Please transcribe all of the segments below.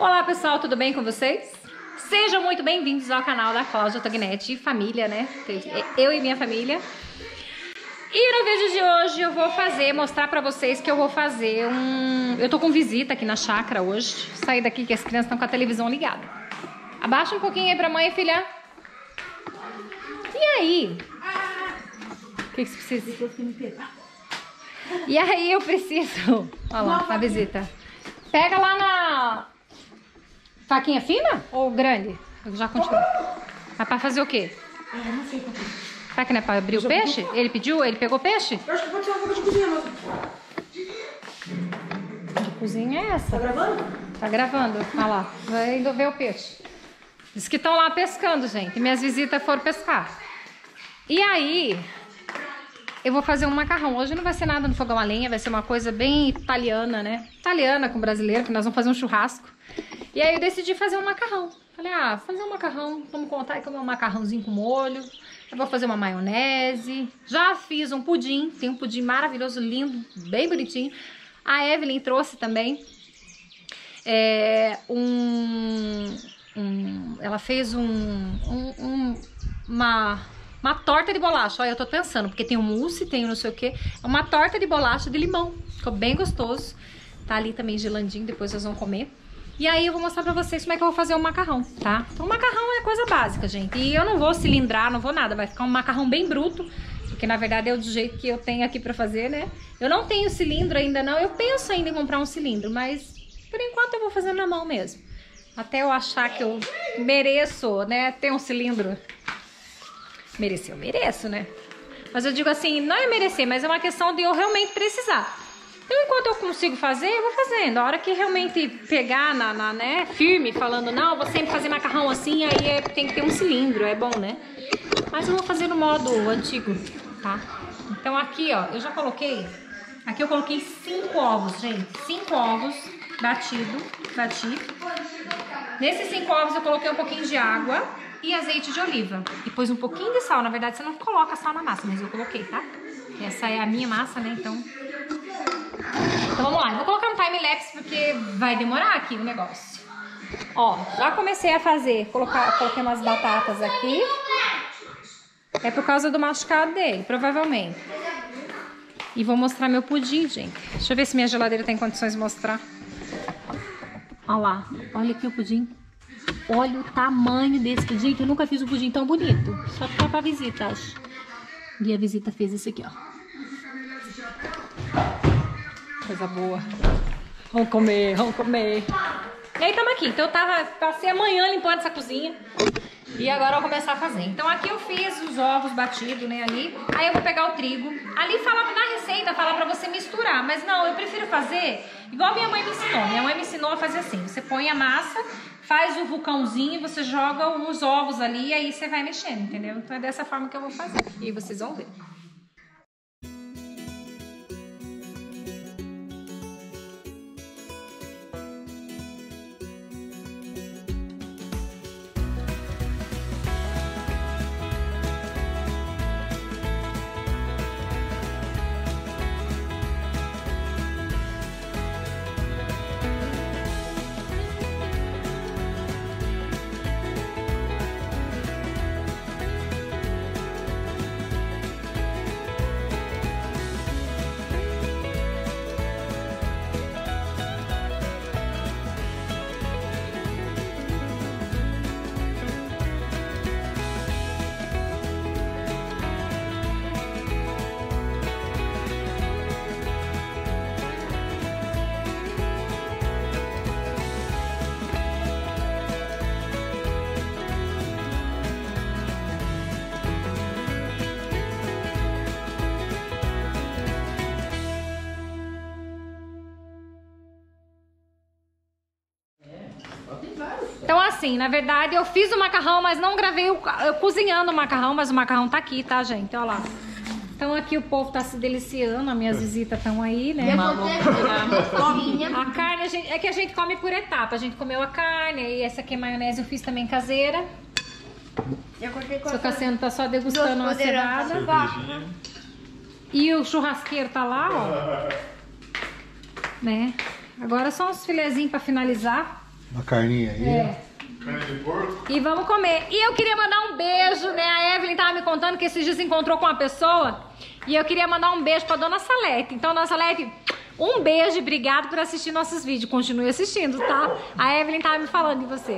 Olá pessoal, tudo bem com vocês? Sejam muito bem-vindos ao canal da Cláudia Tognete e família, né? Eu e minha família. E no vídeo de hoje eu vou mostrar pra vocês que eu vou fazer Eu tô com visita aqui na chácara hoje. Saí daqui que as crianças estão com a televisão ligada. Abaixa um pouquinho aí pra mãe, filha. E aí? O que você precisa? E aí eu preciso... Olha lá, a visita. Pega lá na... Faquinha fina ou grande? Eu já continuo. Mas pra fazer o quê? Eu não sei. Será que não é pra abrir o peixe? Ele pediu? Ele pegou peixe? Eu acho que pode ser uma faca de cozinha, mas... Que cozinha é essa? Tá gravando? Tá gravando. Olha lá. Vai indo ver o peixe. Diz que estão lá pescando, gente. Minhas visitas foram pescar. E aí... Eu vou fazer um macarrão. Hoje não vai ser nada no fogão a lenha, vai ser uma coisa bem italiana, né? Italiana com brasileiro, que nós vamos fazer um churrasco. E aí eu decidi fazer um macarrão. Falei, fazer um macarrão, vamos contar e comer um macarrãozinho com molho. Eu vou fazer uma maionese. Já fiz um pudim, tem um pudim maravilhoso, lindo, bem bonitinho. A Evelyn trouxe também. Ela fez uma torta de bolacha. Olha, eu tô pensando, porque tem um mousse, tem um não sei o que. É uma torta de bolacha de limão. Ficou bem gostoso. Tá ali também gelandinho, depois vocês vão comer. E aí eu vou mostrar pra vocês como é que eu vou fazer o macarrão, tá? Então o macarrão é coisa básica, gente. E eu não vou cilindrar, não vou nada. Vai ficar um macarrão bem bruto. Porque na verdade é do jeito que eu tenho aqui pra fazer, né? Eu não tenho cilindro ainda não. Eu penso ainda em comprar um cilindro, mas por enquanto eu vou fazer na mão mesmo. Até eu achar que eu mereço, né? Ter um cilindro. Merecer, eu mereço, né? Mas eu digo assim, não é merecer, mas é uma questão de eu realmente precisar. Então, enquanto eu consigo fazer, eu vou fazendo. A hora que realmente pegar né, firme, falando, não, vou sempre fazer macarrão assim, aí tem que ter um cilindro, é bom, né? Mas eu vou fazer no modo antigo, tá? Então aqui, ó, eu já coloquei... Aqui eu coloquei 5 ovos, gente. 5 ovos bati. Nesses 5 ovos eu coloquei um pouquinho de água e azeite de oliva. E pus um pouquinho de sal. Na verdade, você não coloca sal na massa, mas eu coloquei, tá? Essa é a minha massa, né? Então vamos lá. Eu vou colocar no time-lapse porque vai demorar aqui o negócio. Ó, já comecei a fazer. Coloquei umas batatas aqui. É por causa do machucado dele, provavelmente. E vou mostrar meu pudim, gente. Deixa eu ver se minha geladeira tem condições de mostrar. Olha lá. Olha aqui o pudim. Olha o tamanho desse pudim, que eu nunca fiz um pudim tão bonito. Só que tá pra visita, acho. E a visita fez isso aqui, ó. Coisa boa. Vamos comer, vamos comer. E aí, estamos aqui. Então, eu passei a manhã limpando essa cozinha. E agora eu vou começar a fazer. Então, aqui eu fiz os ovos batidos, né, ali. Aí eu vou pegar o trigo. Ali falava na receita, falava pra você misturar. Mas não, eu prefiro fazer igual minha mãe me ensinou. Minha mãe me ensinou a fazer assim. Você põe a massa, faz o vulcãozinho, você joga os ovos ali e aí você vai mexendo, entendeu? Então é dessa forma que eu vou fazer. E vocês vão ver. Então assim, na verdade eu fiz o macarrão, mas não gravei eu cozinhando o macarrão, mas o macarrão tá aqui, tá, gente? Olha lá. Então aqui o povo tá se deliciando, as minhas visitas estão aí, né? A carne, é que a gente come por etapa. A gente comeu a carne, e essa aqui é maionese eu fiz também caseira. Seu Cassiano tá só degustando uma cevada. E o churrasqueiro tá lá, ó. Né? Agora só uns filezinhos pra finalizar. Uma carninha aí. É. Carne de porco. E vamos comer. E eu queria mandar um beijo, né? A Evelyn tava me contando que esses dias se encontrou com uma pessoa. E eu queria mandar um beijo pra Dona Salete. Então, Dona Salete, um beijo e obrigado por assistir nossos vídeos. Continue assistindo, tá? A Evelyn tava me falando de você.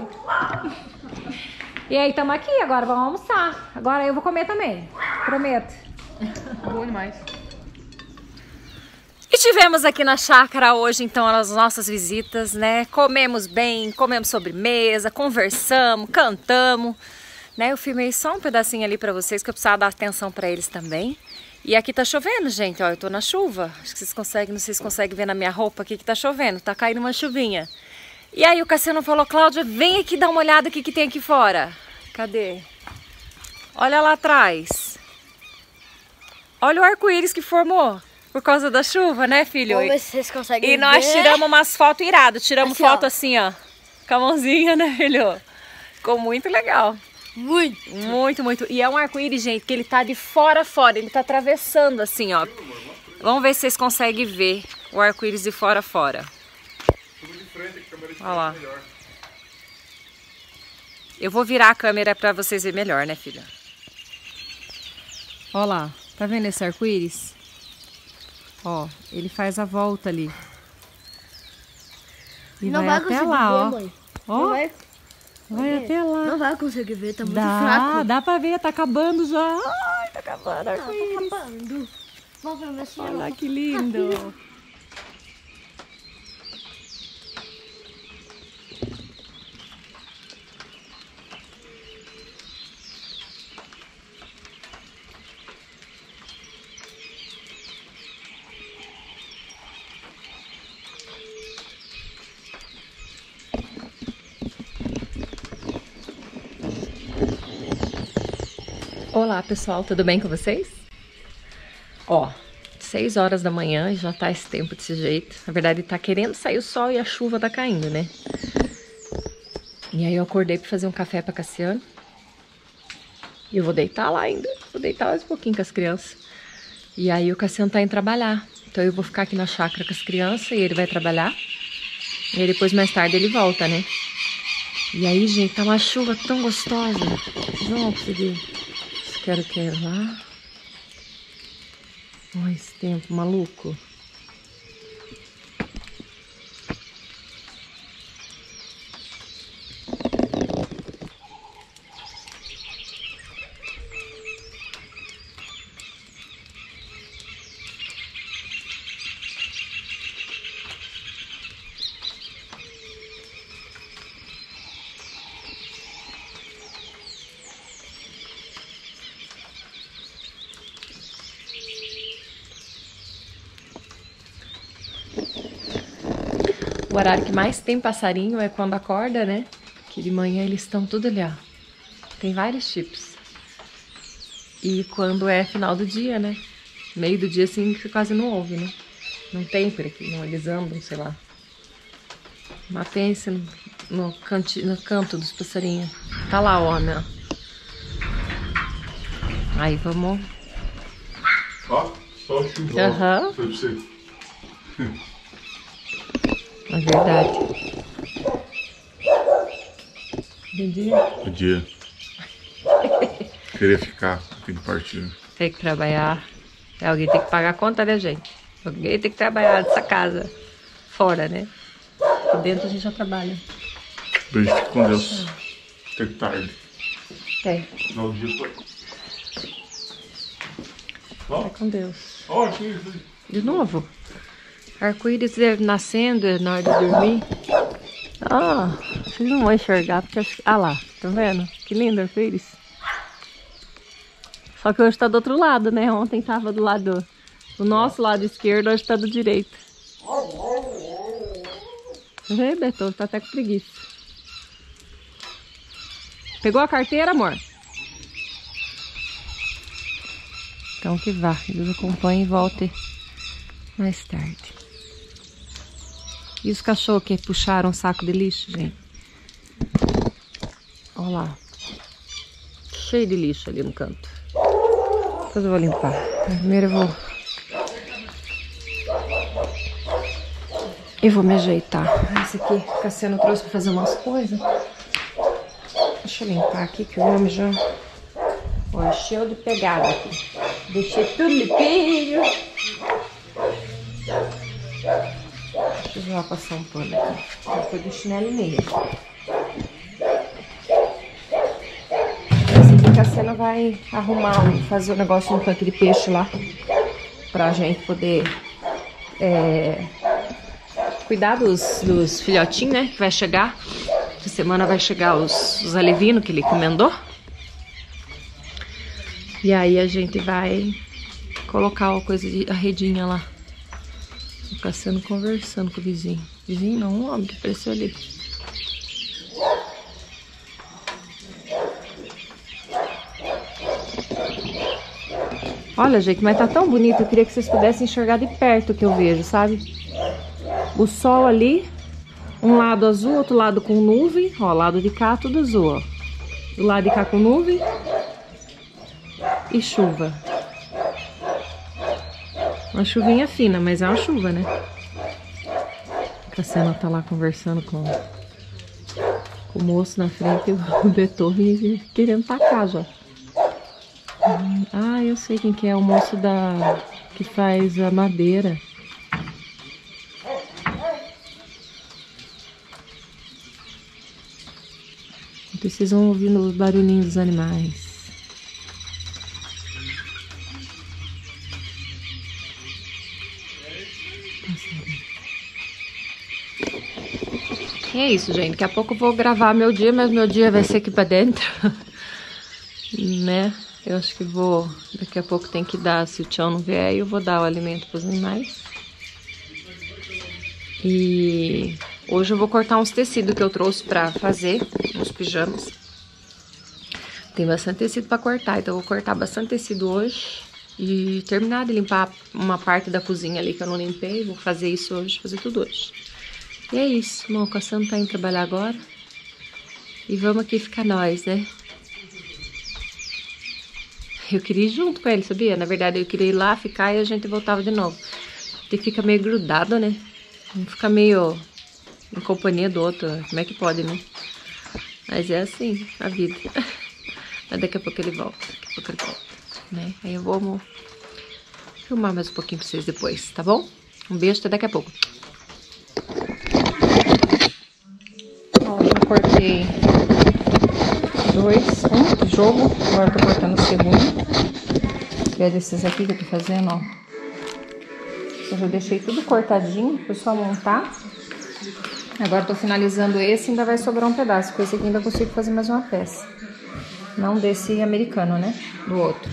E aí, estamos aqui agora, vamos almoçar. Agora eu vou comer também, prometo. Bom demais. E tivemos aqui na chácara hoje, então, as nossas visitas, né? Comemos bem, comemos sobremesa, conversamos, cantamos, né? Eu filmei só um pedacinho ali pra vocês, que eu precisava dar atenção pra eles também. E aqui tá chovendo, gente, ó, eu tô na chuva. Acho que vocês conseguem, não sei se conseguem ver na minha roupa aqui que tá chovendo, tá caindo uma chuvinha. E aí o Cassiano falou, Cláudia, vem aqui dar uma olhada o que tem aqui fora. Cadê? Olha lá atrás. Olha o arco-íris que formou. Por causa da chuva, né, filho? Vamos ver se vocês conseguem ver. E nós tiramos umas fotos iradas. Tiramos assim, foto ó. assim, ó. Com a mãozinha, né, filho? Ficou muito legal. Muito. Muito, muito. E é um arco-íris, gente, que ele tá de fora a fora. Ele tá atravessando assim, ó. Vamos ver se vocês conseguem ver o arco-íris de fora a fora. Olha lá. Eu vou virar a câmera pra vocês verem melhor, né, filha? Olha lá. Tá vendo esse arco-íris? Ó, ele faz a volta ali. E Não vai vai até conseguir lá, ver, ó. mãe. Ó, Não vai, até lá. não vai conseguir ver, tá muito fraco. Dá pra ver, tá acabando já. Ai, tá acabando o Tá arco-íris. acabando. Vamos ver se Olha lá que lindo. Olá pessoal, tudo bem com vocês? Ó, 6 horas da manhã e já tá esse tempo desse jeito. Na verdade tá querendo sair o sol e a chuva tá caindo, né? E aí eu acordei pra fazer um café pra Cassiano. E eu vou deitar lá ainda. Vou deitar mais um pouquinho com as crianças. E aí o Cassiano tá indo trabalhar. Então eu vou ficar aqui na chácara com as crianças e ele vai trabalhar. E aí depois mais tarde ele volta, né? E aí, gente, tá uma chuva tão gostosa. Vocês vão conseguir. Quero lá. Olha esse tempo maluco. O horário que mais tem passarinho é quando acorda, né? Que de manhã eles estão tudo ali, ó. Tem vários tipos. E quando é final do dia, né? Meio do dia, assim, que quase não ouve, né? Não tem por aqui, não. Eles andam, sei lá. Mas pense no canto dos passarinhos. Tá lá o homem, ó. Aí, vamos... Ó, só o chuva. Aham. Foi pra você. É verdade. Bom dia. Bom dia. Queria ficar, tem que partir. Tem que trabalhar. Alguém tem que pagar a conta, né, gente? Alguém tem que trabalhar nessa casa. Fora, né? Aqui dentro a gente já trabalha. Beijo, fique com Deus. Até tarde. É, Final do dia foi. vai com Deus. Ó, aqui. De novo? Arco-íris nascendo na hora de dormir. Ah, vocês não vão enxergar porque... Ah lá, tá vendo? Que lindo arco-íris. Só que hoje tá do outro lado, né? Ontem tava do lado do nosso lado esquerdo, hoje tá do direito. Vê, Beto, tá até com preguiça. Pegou a carteira, amor? Então que vá, Deus acompanhe e volte mais tarde. E os cachorros que puxaram um saco de lixo, gente? Olha lá. Cheio de lixo ali no canto. Depois eu vou limpar. Primeiro eu vou... E vou me ajeitar. Esse aqui, o Cassiano trouxe pra fazer umas coisas. Deixa eu limpar aqui que o homem já... Ó, cheio de pegada aqui. Deixei tudo limpinho. Deixa eu passar um pano aqui. Depois do chinelo e meia. Esse aqui, Cassiano vai arrumar, fazer o negócio no tanque de peixe lá. Pra gente poder... cuidar dos filhotinhos, né? Que vai chegar. Essa semana vai chegar os alevinos que ele encomendou. E aí a gente vai colocar a coisa de a redinha lá. O Cassiano conversando com o vizinho. Vizinho não, um homem que apareceu ali. Olha, gente, mas tá tão bonito. Eu queria que vocês pudessem enxergar de perto o que eu vejo, sabe? O sol ali, um lado azul, outro lado com nuvem. Ó, lado de cá tudo azul, ó. Do lado de cá com nuvem e chuva. Uma chuvinha fina, mas é uma chuva, né? A Cassiana tá lá conversando com o moço na frente do Beethoven querendo tacar já. Ah, eu sei quem que é, o moço que faz a madeira. Vocês vão ouvindo os barulhinhos dos animais. E é isso, gente. Daqui a pouco eu vou gravar meu dia, mas meu dia vai ser aqui pra dentro. Né? Eu acho que vou... Daqui a pouco tem que dar, se o tchau não vier, eu vou dar o alimento pros animais. E... hoje eu vou cortar uns tecidos que eu trouxe pra fazer, uns pijamas. Tem bastante tecido pra cortar, então eu vou cortar bastante tecido hoje. E terminar de limpar uma parte da cozinha ali que eu não limpei. Vou fazer isso hoje, fazer tudo hoje. E é isso, o Cassiano tá indo trabalhar agora. E vamos aqui ficar nós, né? Eu queria ir junto com ele, sabia? Na verdade eu queria ir lá, ficar e a gente voltava de novo. Porque fica meio grudado, né? Fica meio... em companhia do outro, como é que pode, né? Mas é assim, a vida. Mas daqui a pouco ele volta, né? Aí eu vou filmar mais um pouquinho pra vocês depois, tá bom? Um beijo, até daqui a pouco. Ó, já cortei um tijolo, agora tô cortando o segundo. Que é desses aqui que eu tô fazendo, ó. Eu já deixei tudo cortadinho, foi só montar. Agora eu tô finalizando esse, ainda vai sobrar um pedaço. Com esse aqui ainda consigo fazer mais uma peça. Não desse americano, né? Do outro.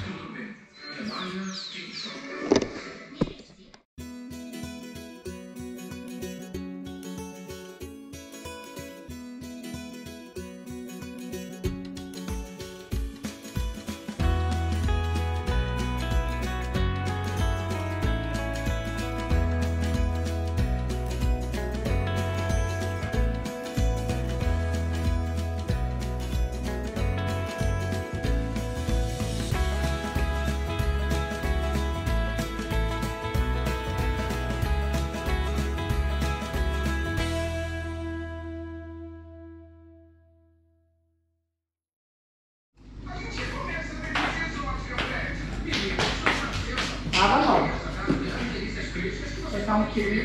Tava não. Vou pegar um kiwi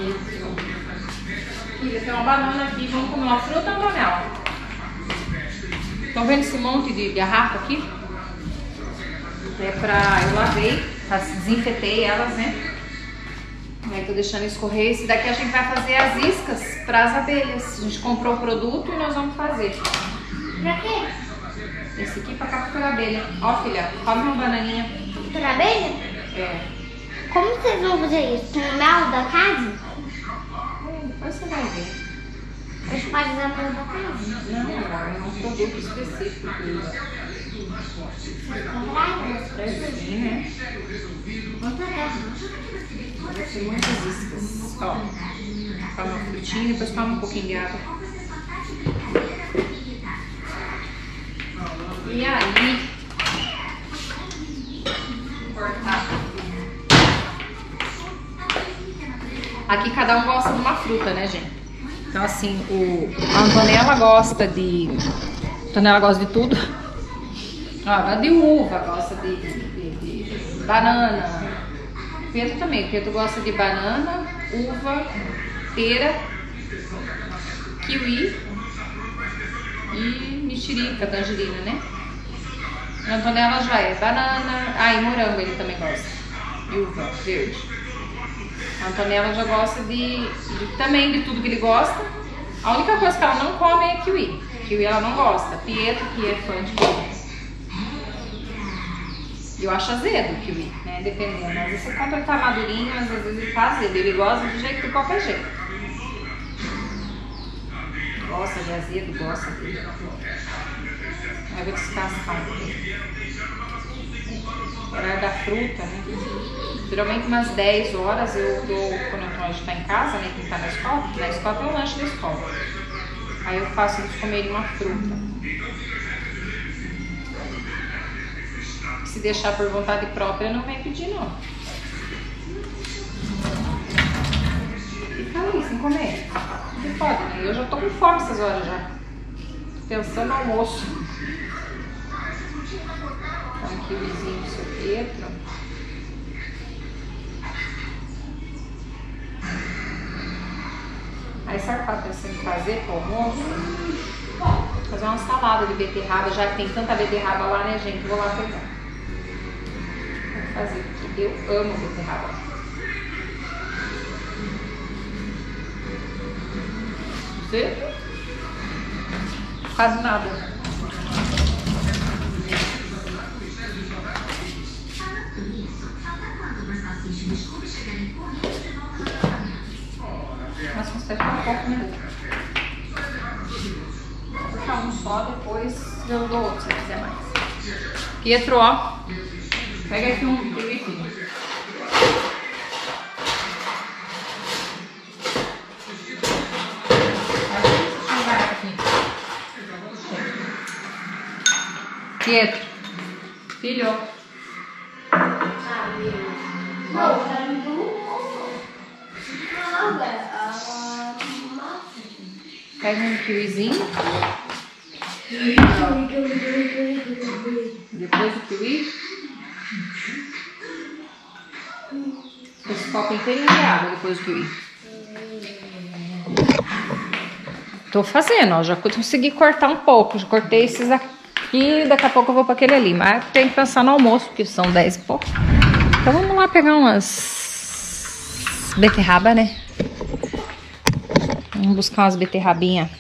aqui. Tem uma banana aqui. Vamos comer uma fruta ou uma banana? Estão vendo esse monte de garrafa aqui? É pra... eu lavei, desinfetei elas, né? Aí tô deixando escorrer. Esse daqui a gente vai fazer as iscas para as abelhas. A gente comprou o produto e nós vamos fazer. Pra quê? Esse aqui pra capturar abelha. Ó, filha, come uma bananinha. Capturar abelha? É. Como vocês vão fazer isso? Com o mel da casa? Depois você vai ver. A gente pode usar mel da casa? Não, amor, é um produto específico que usa. Sim, né? Vai ser muitas iscas. Ó, toma uma frutinha e depois toma um pouquinho de água. E aí, vou cortar Aqui cada um gosta de uma fruta, né, gente? Então assim, a Antonella gosta de... A Antonella gosta de tudo. Ó, gosta de uva, gosta de banana. O Pedro também. O Pedro gosta de banana, uva, pera, kiwi e mexerica, tangerina, né? A Antonella já é banana. Ah, e morango ele também gosta. E uva verde. A Antonella já gosta também de tudo que ele gosta. A única coisa que ela não come é kiwi. Kiwi ela não gosta. Pietro, que é fã de kiwi. Eu acho azedo o kiwi, né? Dependendo. Às vezes você compra ele tá madurinho, mas às vezes ele tá azedo. Ele gosta de qualquer jeito. Gosta de azedo, gosta dele. Aí eu vou descascar um pouquinho. Horário da fruta, né? Geralmente umas 10 horas eu dou, quando a gente tá em casa, né? Quem tá na escola tem o lanche da escola. Aí eu faço eles comerem uma fruta. Se deixar por vontade própria, não vem pedir, não. Fica ali sem comer. Você pode, né? Eu já tô com fome essas horas já. Pensando no almoço. Então, um kiwizinho do seu Pietro. Aí sabe o que eu tô pensando em fazer pro almoço? Fazer uma salada de beterraba, já que tem tanta beterraba lá, né, gente? Eu vou lá pegar. Vou fazer, porque eu amo beterraba. Você? Quase nada. Mas consegue um pouco, né? Vou botar um só, depois eu dou outro se quiser mais. Pietro, ó. Pega aqui um kiwi. Pietro. Filho. Pega um kiwizinho. Depois do kiwi. Esse copo inteirinho de água depois do kiwi. Tô fazendo, ó. Já consegui cortar um pouco. Já cortei esses aqui. Daqui a pouco eu vou pra aquele ali. Mas tem que pensar no almoço, porque são 10 e pouco. Então vamos lá pegar umas beterraba, né? Vamos buscar umas beterrabinhas.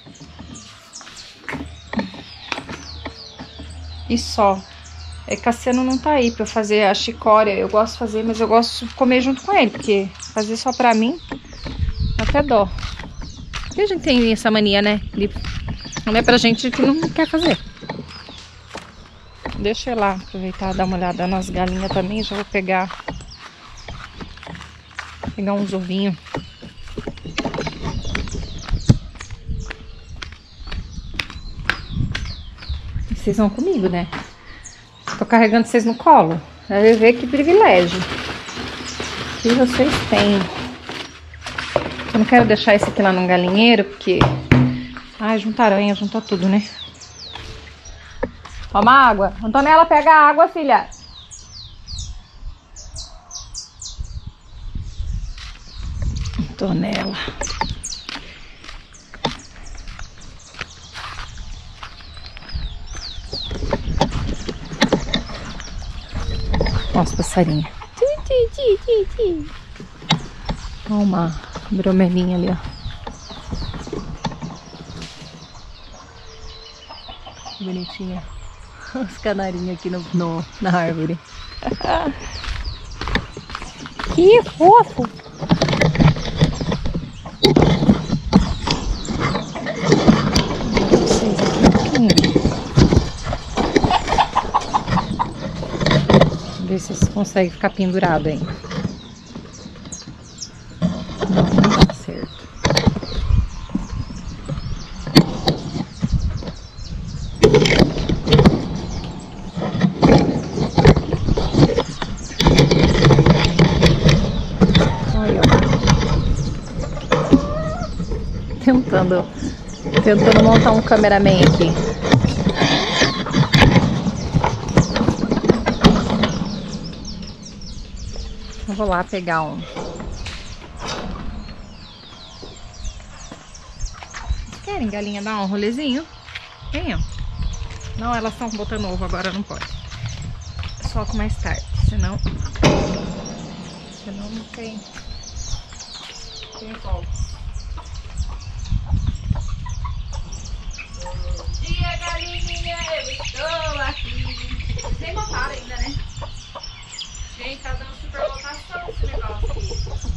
E só. É que Cassiano não tá aí pra eu fazer a chicória. Eu gosto de fazer, mas eu gosto de comer junto com ele. Porque fazer só pra mim, até dó. Porque a gente tem essa mania, né? Não é pra gente que não quer fazer. Deixa eu lá aproveitar e dar uma olhada nas galinhas também. Já vou pegar uns ovinhos. Vocês vão comigo, né? Tô carregando vocês no colo. Vai ver que privilégio que vocês têm. Eu não quero deixar esse aqui lá no galinheiro, porque... Ai, junta aranha, junta tudo, né? Toma água. Antonella, pega a água, filha. Antonella. Nossa, passarinho. Olha uma bromelinha ali, ó. Bonitinha. Os canarinhos aqui na árvore. Que fofo! Vocês aqui um pouquinho. Ver se vocês conseguem ficar pendurado aí. Não tá certo. Olha, ó. Tentando montar um cameraman aqui. Eu vou lá pegar um. Vocês querem, galinha, dar um rolezinho? Venham. Não, elas estão botando ovo agora, não pode. Só com mais tarde, senão não tem volta. Bom dia, galinha, eu estou aqui. Vocês nem botaram ainda, né? Gente, tá dando super lotação esse negócio aqui.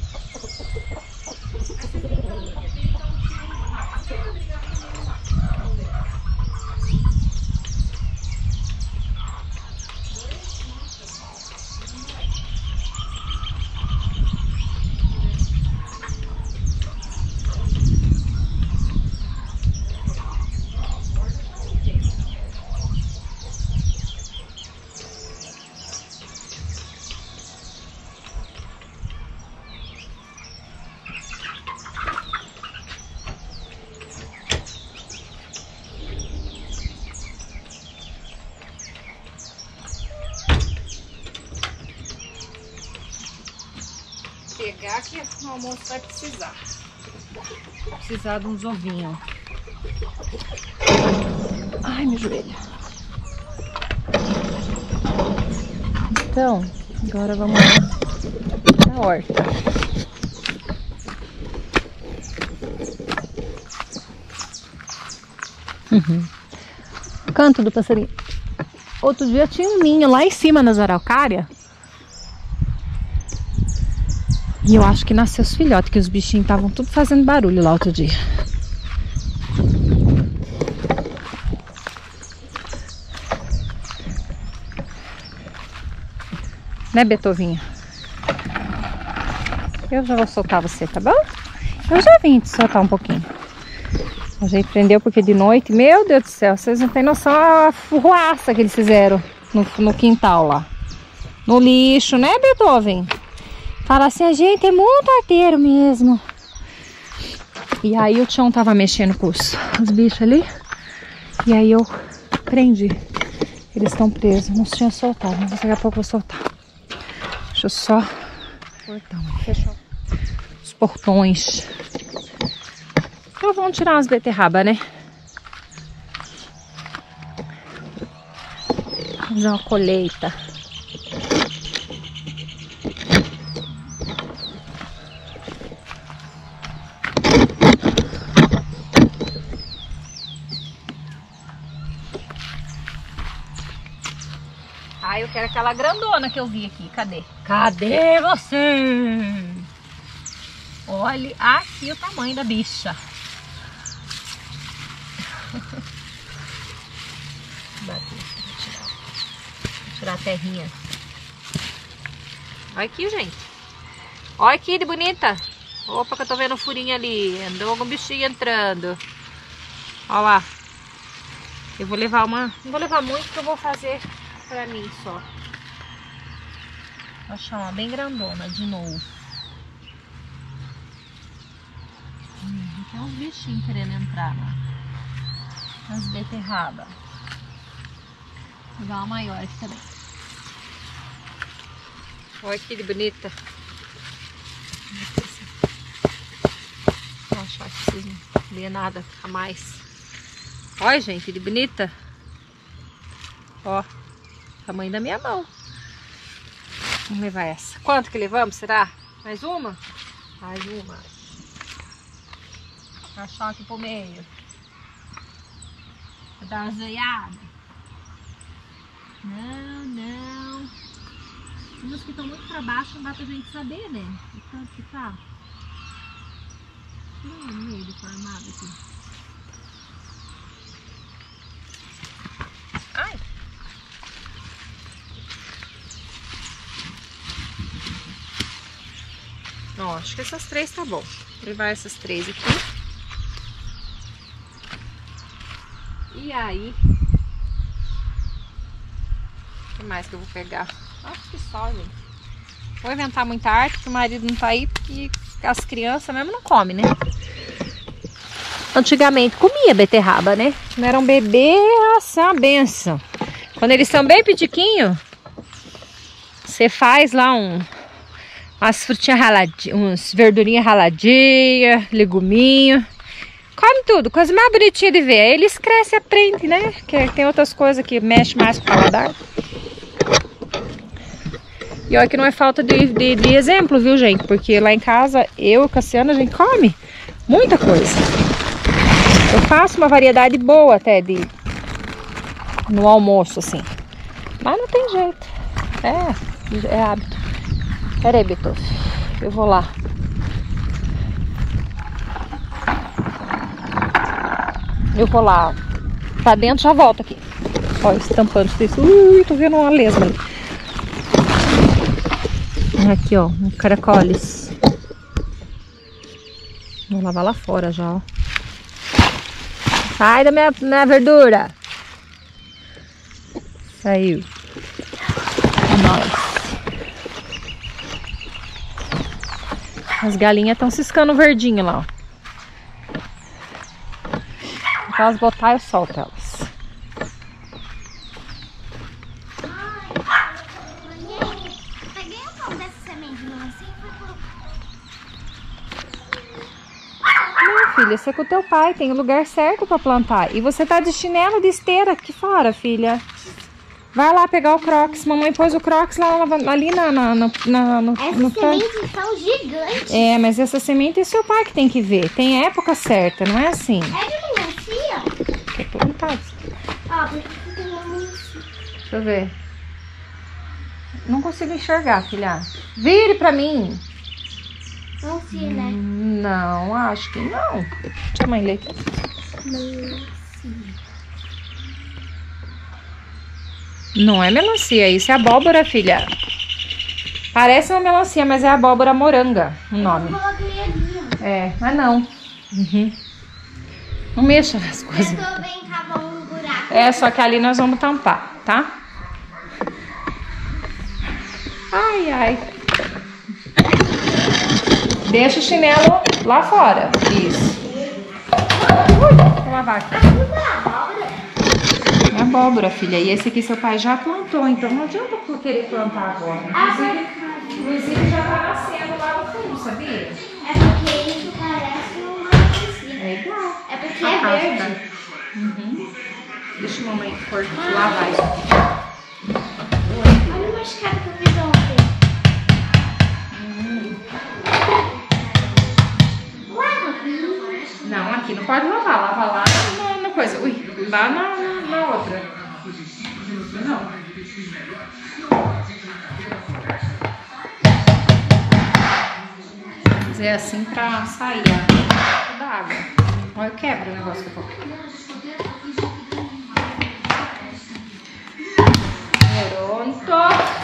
Pegar que o almoço vai precisar. Vai precisar de uns ovinhos. Ai, meu joelho. Então, agora vamos na horta. Canto do passarinho. Outro dia tinha um ninho lá em cima nas araucárias. E eu acho que nasceu os filhotes, que os bichinhos estavam tudo fazendo barulho lá outro dia. Né, Betovinha? Eu já vou soltar você, tá bom? Eu já vim te soltar um pouquinho. A gente prendeu porque de noite, meu Deus do céu, vocês não têm noção a furuaça que eles fizeram no quintal lá. No lixo, né, Beethoven? Fala assim, a gente é muito arteiro mesmo. E aí o Tião tava mexendo com os bichos ali. E aí eu prendi. Eles estão presos. Não tinha soltado, mas daqui a pouco eu vou soltar. Deixa eu só... Portão. Fechou. Os portões. Então vamos tirar umas beterrabas, né? Fazer uma colheita. Ah, eu quero aquela grandona que eu vi aqui. Cadê? Cadê você? Olha aqui o tamanho da bicha. Vou tirar a terrinha. Olha aqui, gente. Olha aqui de bonita. Opa, que eu tô vendo um furinho ali. Andou algum bichinho entrando. Olha lá. Eu vou levar uma... Não vou levar muito, porque eu vou fazer pra mim só. Vou achar uma bem grandona de novo. Tem uns bichinhos querendo entrar lá. As beterrabas. Vou pegar uma maior aqui também. Olha que bonita. Vou achar que vocês não vê nada a mais. Olha, gente, que bonita. Ó, tamanho da minha mão. Vamos levar essa. Quanto que levamos, será? Mais uma? Mais uma. Vou achar aqui pro meio. Vou dar uma zoiada. Não, não. Umas que estão muito pra baixo, não dá pra gente saber, né? O tanto que tá. No meio do formado aqui. Ai! Ó, acho que essas três tá bom. Vou levar essas três aqui. E aí... O que mais que eu vou pegar? Acho que só, gente. Vou inventar muita arte, porque o marido não tá aí, porque as crianças mesmo não comem, né? Antigamente comia beterraba, né? Não era um bebê, nossa, é uma benção. Quando eles são bem pitiquinhos, você faz lá umas frutinhas raladinhas, uns verdurinhas raladinhas, leguminho. Come tudo, coisa mais bonitinha de ver. Aí eles crescem e aprendem, né? Que tem outras coisas que mexem mais com o paladar. E olha que não é falta de exemplo, viu, gente? Porque lá em casa, eu e o Cassiano, a gente come muita coisa. Eu faço uma variedade boa até no almoço, assim. Mas não tem jeito. É hábito. Pera aí, Beethoven. Eu vou lá. Eu vou lá pra dentro, já volto aqui. Olha, estampando isso. Tô vendo uma lesma ali. Aqui, ó, um caracoles. Vou lavar lá fora já, ó. Sai da minha verdura. Saiu. É nóis. As galinhas estão ciscando verdinho lá, ó. Se elas botar, eu solto elas. Peguei um pouco dessa semente de melancia e fui Não, filha, você é com o teu pai, tem o lugar certo pra plantar. E você tá de chinelo de esteira aqui fora, filha. Vai lá pegar o Crocs. Mamãe pôs o Crocs lá ali no Essas sementes são gigantes. É, mas essa semente é seu pai que tem que ver. Tem a época certa, não é assim. É de melancia? Quer plantar? Ó, porque tem uma melancia. Deixa eu ver. Não consigo enxergar, filha. Vire pra mim. Melancia, né? Não, acho que não. Deixa a mãe ler aqui. Melancia. Não é melancia, isso é abóbora, filha. Parece uma melancia, mas é abóbora moranga o nome. Eu coloquei ali, ó. É, mas não. Não mexa nas coisas. Eu tô bem cavando um buraco. É, só que ali nós vamos tampar, tá? Ai, ai. Deixa o chinelo lá fora. Isso. Ui, vou lavar aqui. É abóbora, filha. E esse aqui seu pai já plantou, então não adianta eu querer plantar agora. Inclusive já tá nascendo lá no fundo, sabia? É porque isso parece uma melancia. É igual. É porque é verde. Deixa a mamãe lavar isso. Olha o machucado que eu fiz ontem. Não, aqui não pode lavar. Lava lá na coisa. Ui, lá na outra. Não. Fazer assim pra sair da água. Olha, quebra o negócio que eu coloquei. Pronto.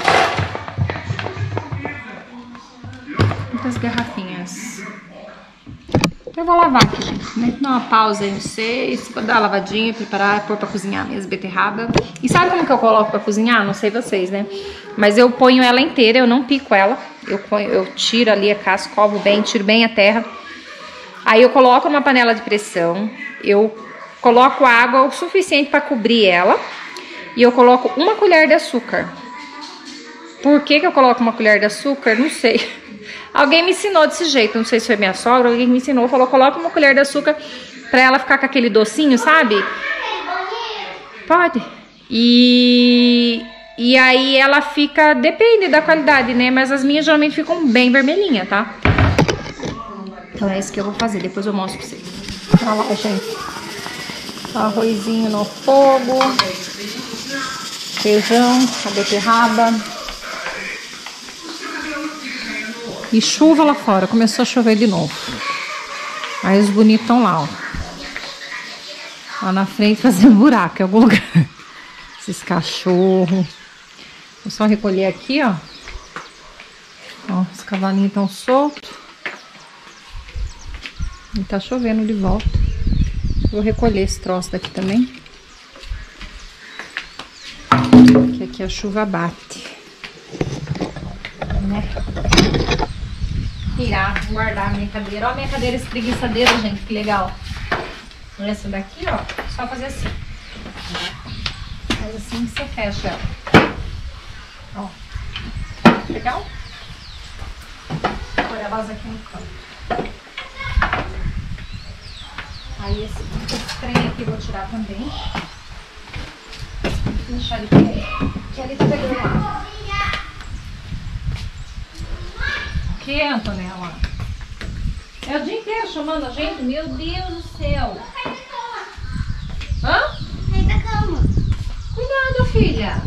Muitas garrafinhas. Eu vou lavar aqui, gente, né? Dar uma pausa aí, não sei. Vou dar uma lavadinha, preparar, pôr pra cozinhar mesmo, beterraba. E sabe como que eu coloco pra cozinhar? Não sei vocês, né? Mas eu ponho ela inteira, eu não pico ela. Eu tiro ali a casca, covo bem, tiro bem a terra. Aí eu coloco numa panela de pressão. Eu coloco água o suficiente pra cobrir ela. E eu coloco uma colher de açúcar. Por que eu coloco uma colher de açúcar? Não sei. Alguém me ensinou desse jeito, não sei se foi minha sogra, alguém me ensinou, falou, coloca uma colher de açúcar pra ela ficar com aquele docinho, sabe? Pode. E aí ela fica, depende da qualidade, né? Mas as minhas geralmente ficam bem vermelhinhas, tá? Então é isso que eu vou fazer, depois eu mostro pra vocês. Olha lá, gente. Arrozinho no fogo. Feijão, a beterraba. E chuva lá fora, começou a chover de novo. Aí os bonitos estão lá, ó. Lá na frente fazendo buraco em algum lugar. Esses cachorros. Vou só recolher aqui, ó. Ó, os cavalinhos estão soltos. E tá chovendo de volta. Vou recolher esse troço daqui também. Que aqui a chuva bate. Né? Tirar, guardar a minha cadeira. Olha a minha cadeira espreguiçadeira, gente, que legal. Essa daqui, ó, só fazer assim. Faz assim que você fecha ela. Ó. Legal? Vou pôr elas aqui no canto. Aí esse trem aqui eu vou tirar também. Vou deixar ele pé. Que ali tá pegando lá. O que, Antonella? É o dia inteiro chamando a gente? Meu Deus do céu. Hã? Sai da cama. Cuidado, filha.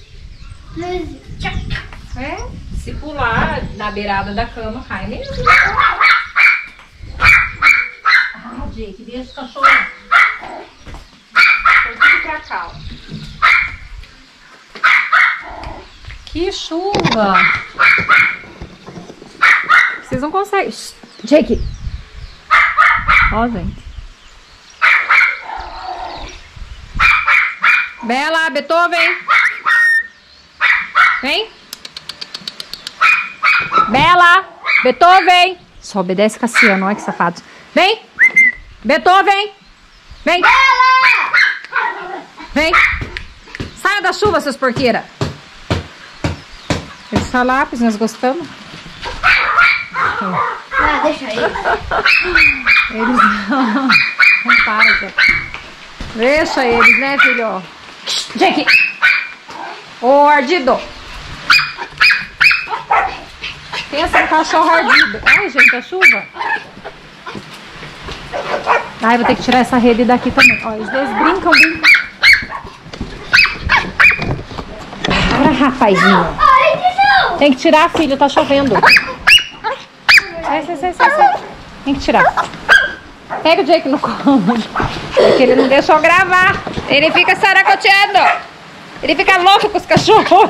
É, se pular na beirada da cama, cai mesmo. Ah, Jake, deixa o cachorro. Foi tudo pra cá, ó. Que chuva. Vocês não conseguem. Jake. Ó, gente. Bela, Beethoven. Vem. Bela, Beethoven. Só obedece Cassiano, olha que safado. Vem. Beethoven. Vem. Vem. Saia da chuva, seus porqueiras. Esse lápis, nós gostamos. Ah, deixa aí. Eles não param, Jake. Deixa eles, né, filho? Jake! Ô, ardido! Pensa no cachorro ardido. Ai, gente, a chuva. Ai, vou ter que tirar essa rede daqui também. Ó, os dois brincam. Olha, rapazinho. Tem que tirar, filho, tá chovendo. Sai. Tem que tirar. Pega o Jake no colo. Porque ele não deixou gravar. Ele fica saracoteando. Ele fica louco com os cachorros.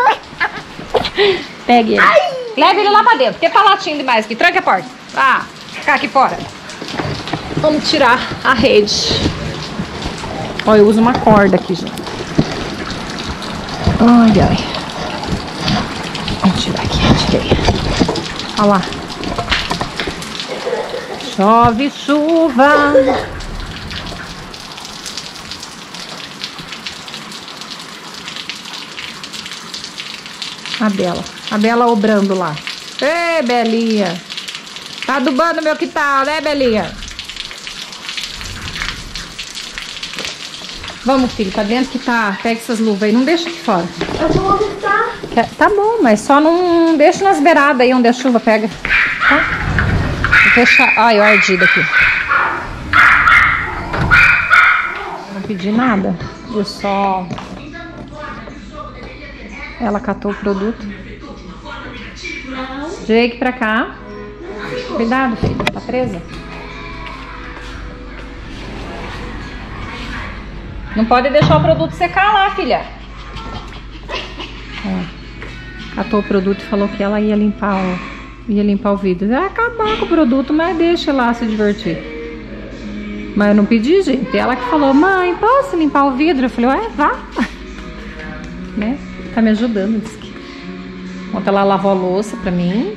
Pegue ele. Leve ele lá pra dentro. Porque tá latindo demais aqui. Tranque a porta. Ah, ficar aqui fora. Vamos tirar a rede. Ó, eu uso uma corda aqui, gente. Ai. Vamos tirar aqui. Tirei. Olha lá. Chove chuva. A Bela obrando lá. Ei, Belinha. Tá adubando meu quintal, né, Belinha? Vamos, filho, tá dentro que tá. Pega essas luvas aí, não deixa aqui fora. Eu vou gritar. Tá bom, mas só não deixa nas beiradas aí onde a chuva pega. Tá? Vou fechar. Ai, o ardido aqui. Não pedi nada. Eu só... Ela catou o produto. Jake pra cá. Cuidado, filha. Tá presa? Não pode deixar o produto secar lá, filha. Ó, catou o produto e falou que ela ia limpar o vidro. Vai acabar com o produto, mas deixa lá se divertir. Mas eu não pedi, gente. Ela que falou, mãe, posso limpar o vidro? Eu falei, ué, vá. Né? Tá me ajudando, disse que. Ontem ela lavou a louça pra mim.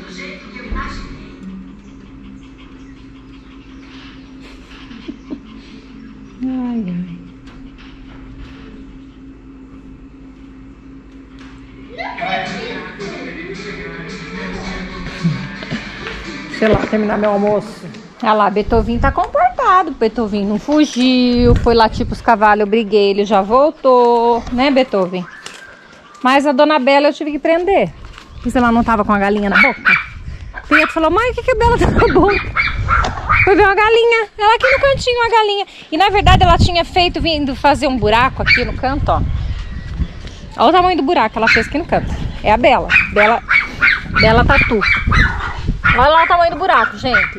Ai. Sei lá, terminar meu almoço. Olha lá, Beethoven tá comportado. Beethoven não fugiu. Foi lá tipo os cavalos, eu briguei, ele já voltou. Né, Beethoven? Mas a dona Bela eu tive que prender. Porque ela não tava com a galinha na boca. O Pietro falou, mãe, o que a Bela tá na boca? Foi ver uma galinha. Ela aqui no cantinho, uma galinha. E na verdade ela tinha vindo fazer um buraco aqui no canto, ó. Olha o tamanho do buraco que ela fez aqui no canto. É a Bela. Bela Tatu. Olha lá o tamanho do buraco, gente.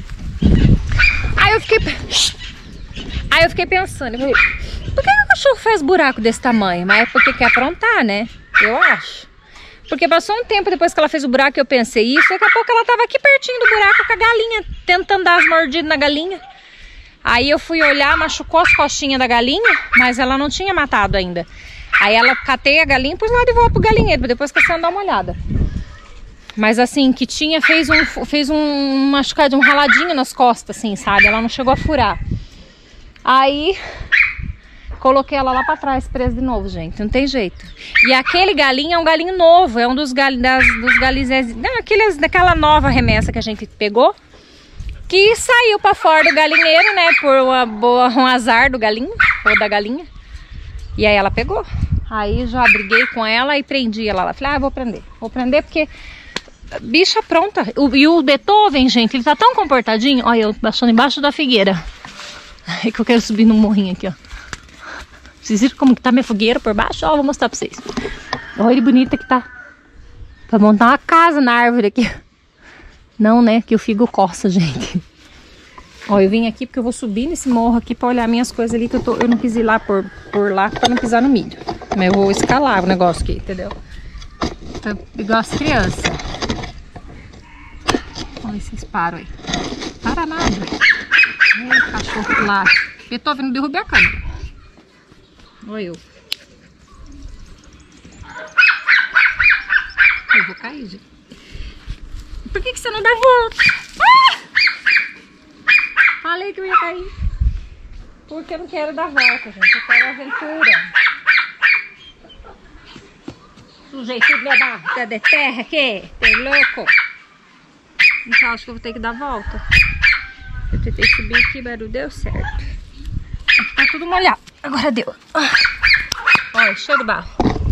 Aí eu fiquei pensando, eu falei, por que o cachorro faz buraco desse tamanho? Mas é porque quer aprontar, né? Eu acho. Porque passou um tempo depois que ela fez o buraco, eu pensei isso. Daqui a pouco ela tava aqui pertinho do buraco com a galinha, tentando dar as mordidas na galinha. Aí eu fui olhar, machucou as costinhas da galinha, mas ela não tinha matado ainda. Aí ela catei a galinha e pus lá de volta pro galinheiro, pra depois que a senhora dá uma olhada. Mas assim, que tinha, fez um machucado, um raladinho nas costas, assim, sabe? Ela não chegou a furar. Aí coloquei ela lá pra trás, presa de novo, gente. Não tem jeito. E aquele galinho é um galinho novo. É um dos galinhos... Daquela nova remessa que a gente pegou. Que saiu pra fora do galinheiro, né? Por um azar do galinho. Ou da galinha. E aí ela pegou. Aí já briguei com ela e prendi ela lá. Falei, ah, vou prender. Vou prender porque... bicha pronta. E o Beethoven, gente, ele tá tão comportadinho. Olha, eu baixando embaixo da figueira. É que eu quero subir no morrinho aqui, ó. Vocês viram como que tá minha fogueira por baixo? Ó, vou mostrar pra vocês. Olha que bonita que tá. Pra montar uma casa na árvore aqui. Não, né? Que o figo coça, gente. Ó, eu vim aqui porque eu vou subir nesse morro aqui pra olhar minhas coisas ali. Que eu não quis ir lá por lá pra não pisar no milho. Mas eu vou escalar o negócio aqui, entendeu? Tô igual as crianças. Olha esses param aí. Para nada. Ei, cachorro lá. Beethoven, não derrubei a câmera. Olha eu. Eu vou cair, gente. Por que você não dá volta? Ah! Falei que eu ia cair. Porque eu não quero dar volta, gente. Eu quero aventura. Sujei tudo minha barra de terra aqui. Tem louco. Então acho que eu vou ter que dar volta. Eu tentei subir aqui, mas não deu certo. Aqui tá tudo molhado. Agora deu. Olha, cheio de barro.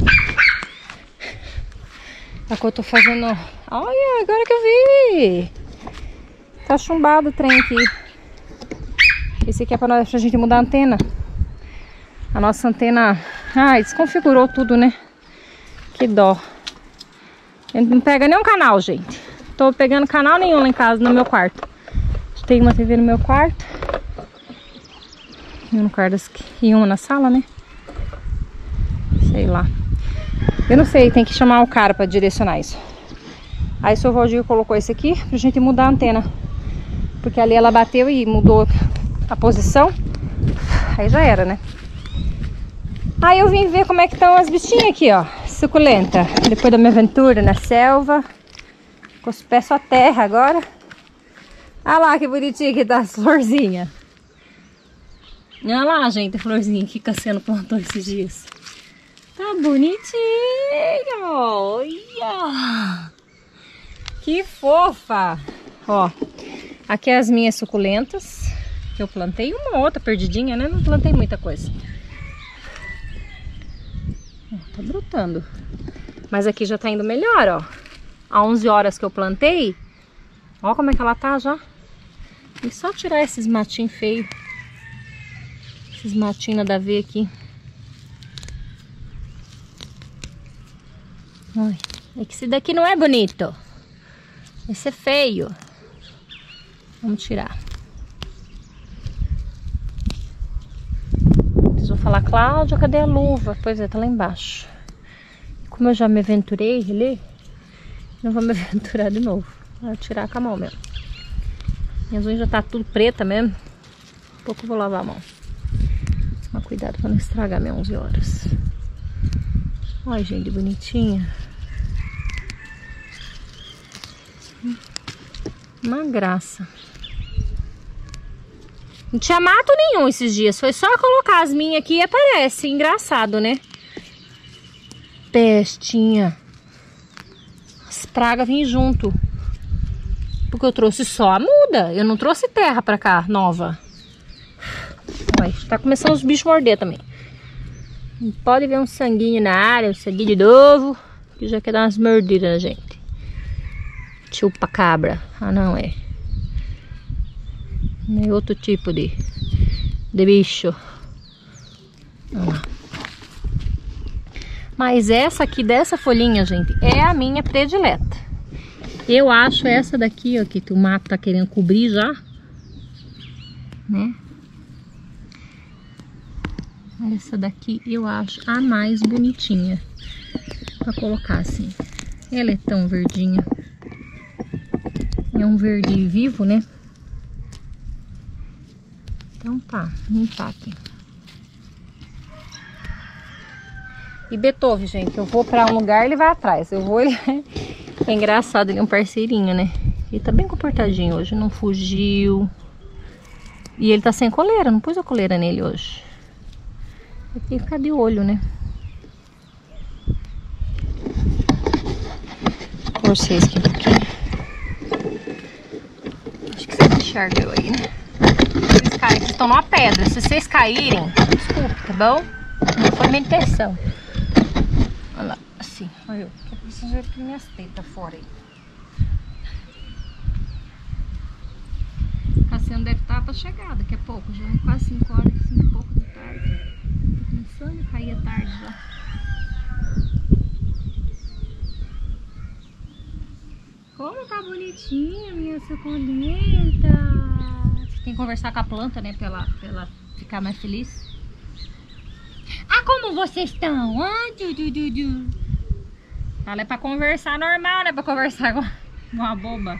Aqui eu tô fazendo... Olha, agora que eu vi. Tá chumbado o trem aqui. Esse aqui é pra gente mudar a antena. A nossa antena... Ai, desconfigurou tudo, né? Que dó. Ele não pega nenhum canal, gente. Tô pegando canal nenhum lá em casa, no meu quarto. Tem uma TV no meu quarto. E no quarto e uma na sala, né? Sei lá. Eu não sei, tem que chamar o cara pra direcionar isso. Aí o seu Valdir colocou esse aqui pra gente mudar a antena. Porque ali ela bateu e mudou a posição. Aí já era, né? Aí eu vim ver como é que estão as bichinhas aqui, ó. Suculenta. Depois da minha aventura na selva. Com os pés só terra agora. Olha lá que bonitinha que tá as florzinhas. Olha lá, gente, a florzinha que Cassiano plantou esses dias. Tá bonitinha, olha. Que fofa. Ó, aqui as minhas suculentas. Que eu plantei uma outra perdidinha, né? Não plantei muita coisa. Ó, tá brotando. Mas aqui já tá indo melhor, ó. Há 11 horas que eu plantei. Ó como é que ela tá já. E só tirar esses matinhos feios. Esses matinhos nada a ver aqui. Ai, é que esse daqui não é bonito. Esse é feio. Vamos tirar. Preciso falar, Cláudia, cadê a luva? Pois é, tá lá embaixo. Como eu já me aventurei ali, não vou me aventurar de novo. Vou tirar com a mão mesmo. Minhas unhas já tá tudo preta mesmo. Daqui a pouco eu vou lavar a mão. Mas cuidado pra não estragar minhas 11 horas. Olha, gente, bonitinha. Uma graça. Não tinha mato nenhum esses dias. Foi só colocar as minhas aqui e aparece. Engraçado, né? Pestinha. As pragas vêm junto. Porque eu trouxe só a muda. Eu não trouxe terra pra cá, nova. Olha, tá começando os bichos a morder também. Pode ver um sanguinho na área, um sanguinho de novo. Que já quer dar umas mordidas na gente. Chupa cabra. Ah, não é. É outro tipo de bicho. Mas essa aqui, dessa folhinha, gente, é a minha predileta. Eu acho essa daqui, ó, que o mato tá querendo cobrir já. Né? Essa daqui eu acho a mais bonitinha pra colocar assim. Ela é tão verdinha. É um verde vivo, né? Então tá, limpar aqui. E Beethoven, gente, eu vou pra um lugar, ele vai atrás. Eu vou, ele é engraçado, ele é um parceirinho, né? Ele tá bem comportadinho hoje, não fugiu. E ele tá sem coleira, não pus a coleira nele hoje. Tem que ficar de olho, né? Vou vocês aqui um pouquinho. Acho que vocês enxergam aí, né? Vocês caem, vocês estão numa pedra. Se vocês caírem, desculpe, tá bom? Não foi minha intenção. Olha lá, assim, olha eu. Eu preciso ver aqui minhas tetas fora aí. Cassiano deve estar para chegar daqui a pouco, já é quase 5 horas, 5 e pouco da tarde. Tá começando a cair a tarde já. Como tá bonitinha minha suculenta. Você tem que conversar com a planta, né, pra ela ficar mais feliz. Ah, como vocês estão? Ah, ela é pra conversar normal, né, pra conversar com uma boba.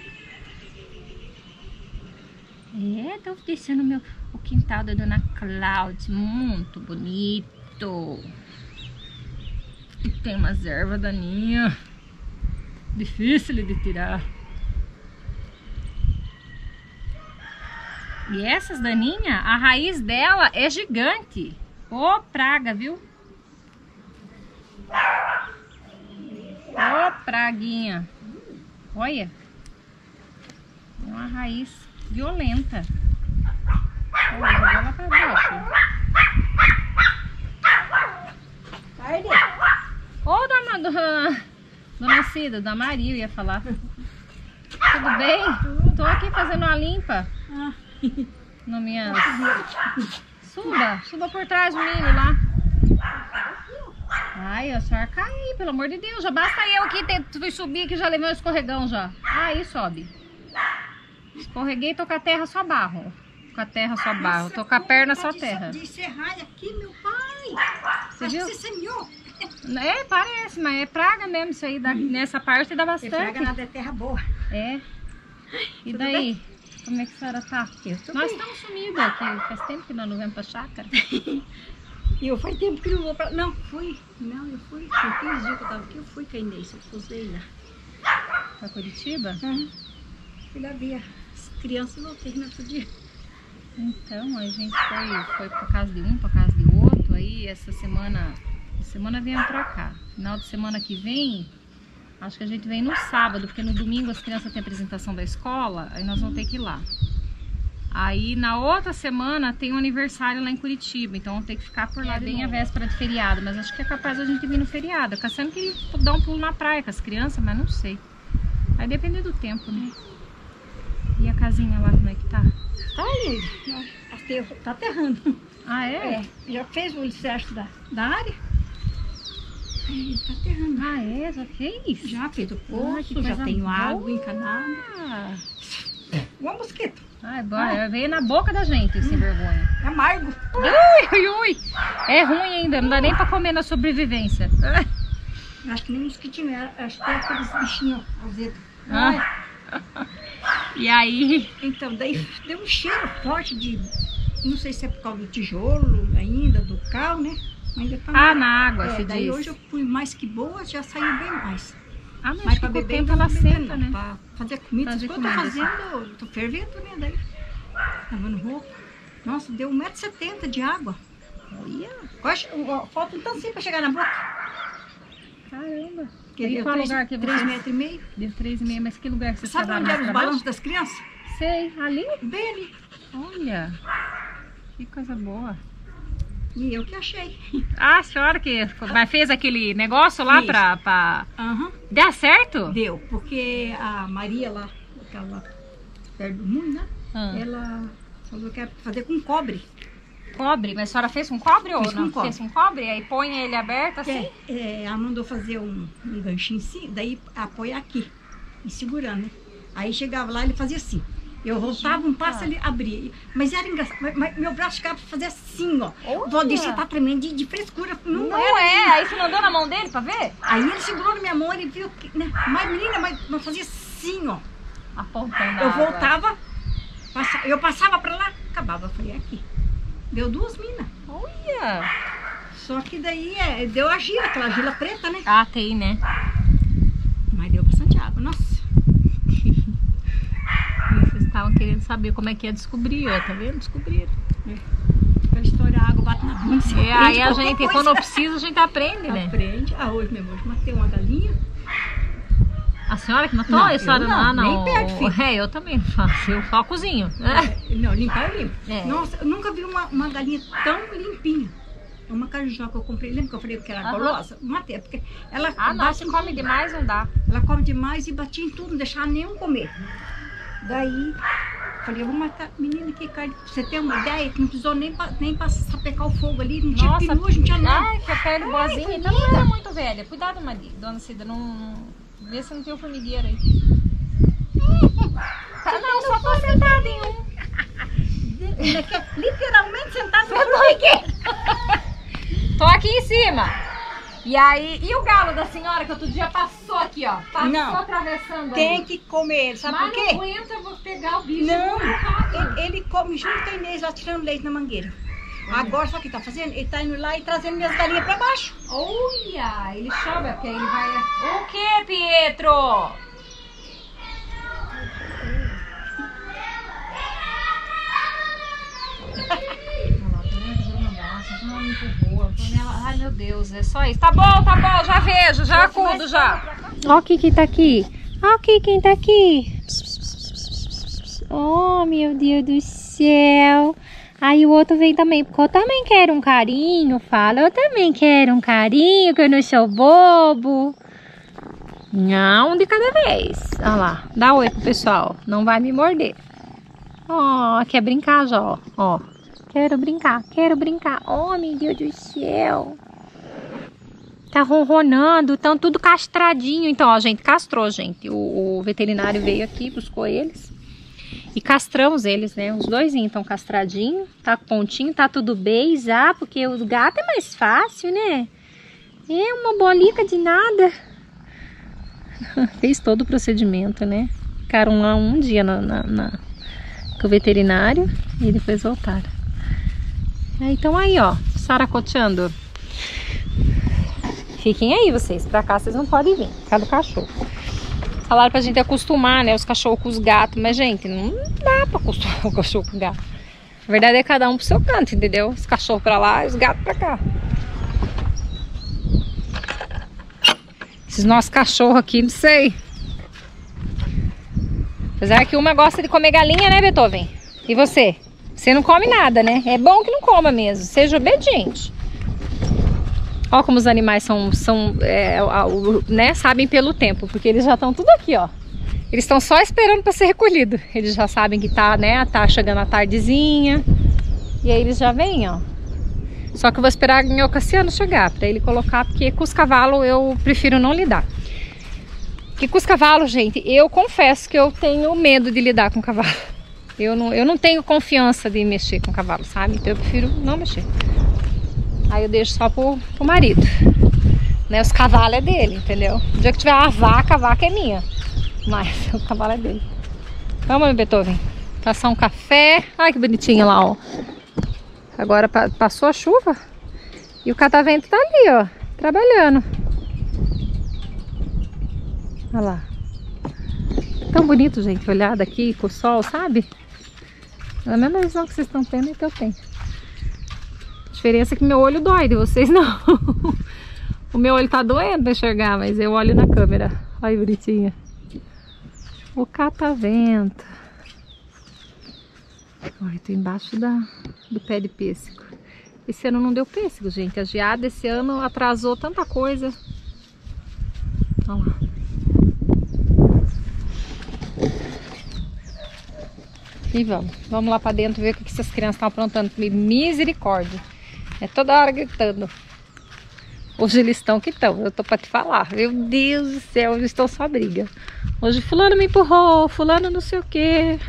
É, tô descendo o quintal da Dona Cláudia, muito bonito. E tem umas ervas daninhas, difícil de tirar. E essas daninhas, a raiz dela é gigante. Ô, praga, viu? Ô, praguinha. Olha. É uma raiz violenta. Vou jogar lá pra baixo. Ô, dona Cida, da Maria, eu ia falar. Tudo bem? Tô aqui fazendo uma limpa. No minha... Suba por trás do milho lá. Ai, a senhora cair, pelo amor de Deus. Já basta eu aqui fui subir que já levei um escorregão já. Aí sobe. Escorreguei, tô com a terra só barro. Com a terra só barro. Tô com a perna só terra. De serralha aqui, meu pai. Você viu? Você semeou. É, parece, mas é praga mesmo isso aí. Nessa parte dá bastante. Praga nada é terra boa. É. E daí? Como é que a senhora tá? Nós estamos sumidos aqui. Faz tempo que nós não vamos pra chácara. E eu faz tempo que não vou pra... Não, fui. Não, eu fui. Tem 15 dias que eu tava aqui, eu fui com a Inês. Eu posei lá. Pra Curitiba? Fui lá ver as crianças e voltei no outro dia. Então, a gente foi pra casa de um, pra casa de outro. Aí essa semana viemos pra cá. Final de semana que vem, acho que a gente vem no sábado, porque no domingo as crianças têm apresentação da escola, aí nós vamos ter que ir lá. Aí na outra semana tem um aniversário lá em Curitiba, então vamos ter que ficar por lá bem a véspera de feriado, mas acho que é capaz a gente vir no feriado. Eu Cassiano queria dar um pulo na praia com as crianças, mas não sei. Vai depender do tempo, né? E a casinha lá, como é que tá? Tá aí, tá aterrando. Ah, é? Já fez o alicerce da área? Aí, tá aterrando. Ah, é? Já fez? Já fez o poço, que já coisa tenho boa. água encanada. Igual mosquito. Ah, é bom. Veio na boca da gente, sem vergonha. É amargo. Ui. É ruim ainda, não dá nem pra comer na sobrevivência. Acho que nem mosquitinho, acho que é aqueles bichinhos azedos. E aí? Então, daí deu um cheiro forte de... Não sei se é por causa do tijolo ainda, do carro, né? Ainda tá na água, se daí diz. hoje eu fui mais que boa, já saiu bem mais. Mas pra com o beber tempo não ela beber, seca, não. né? Pra fazer comida, Fazer eu tô comida. fazendo, tô fervendo, né? Daí, lavando roupa. Nossa, deu 1,70 m de água. Olha, falta um tanto pra chegar na boca. Caramba. Que E deu qual 3 lugar que metros você... e meio. Deu 3,5 metros, mas que lugar que você Sabe trabalha onde eram os mais pra balanços baixo? das crianças? Sei, ali? Bem ali. Olha, que coisa boa. E eu que achei. Ah, a senhora que fez aquele negócio lá Isso. pra... Aham. Deu certo? Deu, porque a Maria lá, aquela perto do mundo, né? Ela falou que ia fazer com cobre. Cobre? Mas a senhora fez com cobre ou Fiz com não? cobre. Fez com cobre? Aí põe ele aberto assim? Ela mandou fazer um ganchinho assim, daí apoiar aqui e segurando, né? Aí chegava lá, ele fazia assim. Eu voltava um passo, ele abria. Mas era engraçado. Mas meu braço ficava pra fazer assim, ó. Valdir, você tá tremendo de frescura. Não era. Aí você mandou na mão dele pra ver? Aí ele segurou na minha mão, ele viu que, né? Mas menina, mas não fazia assim, ó. Apontando. Eu voltava, eu passava pra lá, acabava. Eu falei, aqui. Deu 2 minas. Olha! Só que daí deu a gira, aquela gira preta, né? Ah, tem, né? Mas deu bastante água, nossa. Você está estavam querendo saber como é que é descobrir, ó, tá vendo? Descobriram. Aquela história, a água bate na bunda. Aí a gente, quando precisa, a gente aprende, né? Aprende. Hoje mesmo, hoje matei uma galinha. A senhora que matou? Não, A senhora eu não, não. nem perto, filho. Eu também não faço, eu só cozinho. Não, limpar eu limpo. É. Nossa, eu nunca vi uma galinha tão limpinha. Uma carujó que eu comprei, lembra que eu falei que era golosa? Matei, porque ela Não, se come demais não dá. Ela come demais e batia em tudo, não deixava nenhum comer. Daí, falei, eu vou matar. Menina, que carne. Pra você ter uma ideia, que não precisou nem pra sapecar o fogo ali, não tinha pinu, não tinha nada. Ai, que a pele boazinha. Então não era muito velha. Cuidado, dona Cida, não... Vê se não tem o formigueiro aí. Não, só tô sentada em um. Literalmente sentada no formigueiro. Tô aqui em cima. E aí, e o galo da senhora que outro dia passou aqui, ó. Passou Não. atravessando Tem ali. que comer ele, sabe Mas por quê? não aguenta, eu vou pegar o bicho. Não, ele come junto com a Inês lá tirando leite na mangueira. Agora, sabe o que ele tá fazendo? Ele tá indo lá e trazendo minhas galinhas pra baixo. Olha, ele chama, porque ele vai... O que, Pietro? Ai, meu Deus, é só isso. Tá bom, já vejo, já acudo, já. Ó quem tá aqui. Ó quem tá aqui. Oh, meu Deus do céu. Aí o outro vem também, porque eu também quero um carinho, fala. Eu também quero um carinho, que eu não sou bobo. Não, um de cada vez. Olha lá, dá oi pro pessoal. Não vai me morder. Ó, quer brincar já, ó. Quero brincar. Oh, meu Deus do céu. Tá ronronando, tão tudo castradinho. Então, ó, a gente castrou, gente. O veterinário veio aqui, buscou eles. E castramos eles, né? Os dois estão castradinhos. Tá com pontinho, tá tudo bem já. Porque o gato é mais fácil, né? É uma bolica de nada. Fez todo o procedimento, né? Ficaram lá um dia com o veterinário. E depois voltaram. Então aí, ó, saracoteando. Fiquem aí vocês, pra cá vocês não podem vir, por causa do cachorro. Falaram pra gente acostumar, né, os cachorros com os gatos, mas gente, não dá pra acostumar o cachorro com o gato. Na verdade é cada um pro seu canto, entendeu? Os cachorros pra lá e os gatos pra cá. Esses nossos cachorros aqui, não sei. Apesar que uma gosta de comer galinha, né, Beethoven? E você? Você não come nada, né? É bom que não coma mesmo. Seja obediente. Ó como os animais né, sabem pelo tempo. Porque eles já estão tudo aqui, ó. Eles estão só esperando para ser recolhido. Eles já sabem que tá, né? Tá chegando a tardezinha. E aí eles já vêm, ó. Só que eu vou esperar o meu Cassiano chegar para ele colocar. Porque com os cavalos eu prefiro não lidar. Porque com os cavalos, gente, eu confesso que eu tenho medo de lidar com cavalo. Eu não tenho confiança de mexer com cavalo, sabe? Então eu prefiro não mexer. Aí eu deixo só pro marido. Né? Os cavalos é dele, entendeu? O dia que tiver uma vaca, a vaca é minha. Mas o cavalo é dele. Vamos, meu Beethoven. Passar um café. Ai, que bonitinho lá, ó. Agora passou a chuva. E o catavento tá ali, ó. Trabalhando. Olha lá. Tão bonito, gente, olhar daqui com o sol, sabe? É a mesma visão que vocês estão tendo que eu tenho. A diferença é que meu olho dói, de vocês não. O meu olho tá doendo pra enxergar, mas eu olho na câmera. Olha, bonitinha. O catavento. Olha, eu tô embaixo do pé de pêssego. Esse ano não deu pêssego, gente. A geada esse ano atrasou tanta coisa. Olha lá. E vamos lá pra dentro ver o que essas crianças estão aprontando comigo. Misericórdia. É toda hora gritando. Hoje eles estão que estão, eu tô pra te falar. Meu Deus do céu, eles estão só briga. Hoje fulano me empurrou, fulano não sei o que.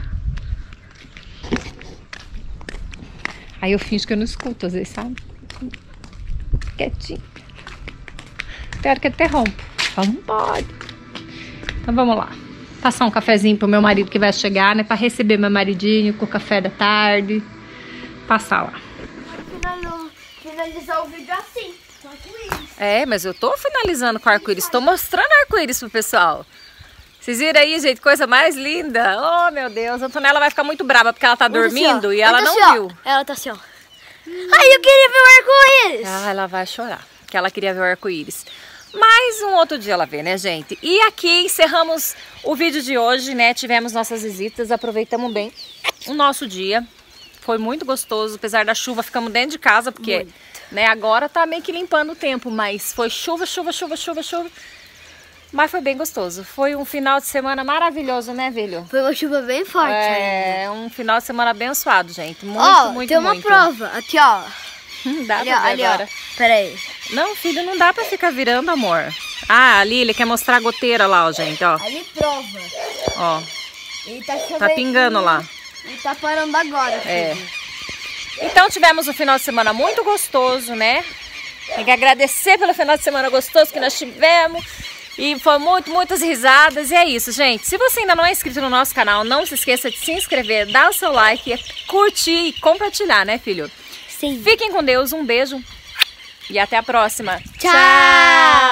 Aí eu finjo que eu não escuto às vezes, sabe? Quietinho. Espero que interrompa. Vamos embora. Então vamos lá. Passar um cafezinho pro meu marido que vai chegar, né? Pra receber meu maridinho com o café da tarde. Passar lá. Finalizar o vídeo assim, com arco-íris. É, mas eu tô finalizando com arco-íris. Tô mostrando arco-íris pro pessoal. Vocês viram aí, gente? Coisa mais linda. Oh, meu Deus. A Antonella vai ficar muito brava porque ela tá dormindo assim, e ela não assim, viu. Ela tá assim, ó. Ai, eu queria ver o arco-íris. Ah, ela vai chorar, porque ela queria ver o arco-íris. Mas um outro dia ela vê, né, gente? E aqui encerramos o vídeo de hoje, né? Tivemos nossas visitas, aproveitamos bem o nosso dia. Foi muito gostoso, apesar da chuva, ficamos dentro de casa, porque né, agora tá meio que limpando o tempo, mas foi chuva. Mas foi bem gostoso. Foi um final de semana maravilhoso, né, Velho? Foi uma chuva bem forte. Um final de semana abençoado, gente. Muito, muito, tem uma prova. Aqui, ó. Dá pra ver agora. Pera aí. Não, filho, não dá pra ficar virando, amor. Ah, ali ele quer mostrar a goteira lá, ó, gente, ó. Ali prova. Ó. Ele tá chovendo. Tá pingando lá. E tá parando agora, filho. Então tivemos um final de semana muito gostoso, né? Tem que agradecer pelo final de semana gostoso que nós tivemos. E foi muitas risadas. E é isso, gente. Se você ainda não é inscrito no nosso canal, não se esqueça de se inscrever, dar o seu like, curtir e compartilhar, né, filho? Sim. Fiquem com Deus, um beijo e até a próxima. Tchau!